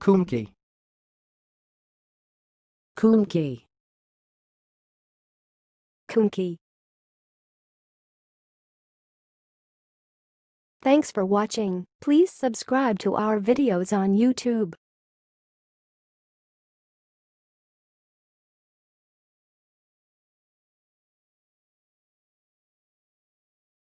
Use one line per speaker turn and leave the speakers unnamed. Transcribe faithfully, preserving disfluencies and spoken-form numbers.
koomkie,
koomkie,
koomkie. Thanks for watching. Please subscribe to our videos on YouTube.